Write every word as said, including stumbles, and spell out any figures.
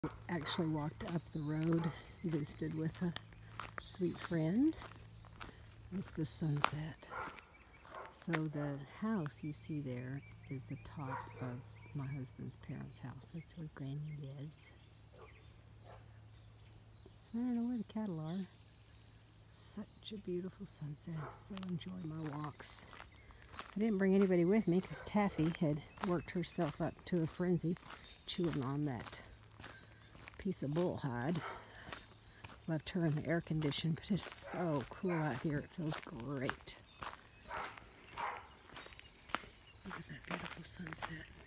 Actually walked up the road, visited with a sweet friend. It's the sunset. So the house you see there is the top of my husband's parents' house. That's where Granny lives. So I don't know where the cattle are. Such a beautiful sunset. So enjoy my walks. I didn't bring anybody with me because Taffy had worked herself up to a frenzy chewing on that piece of bull hide. Left her in the air condition, but it's so cool out here. It feels great. Look at that beautiful sunset.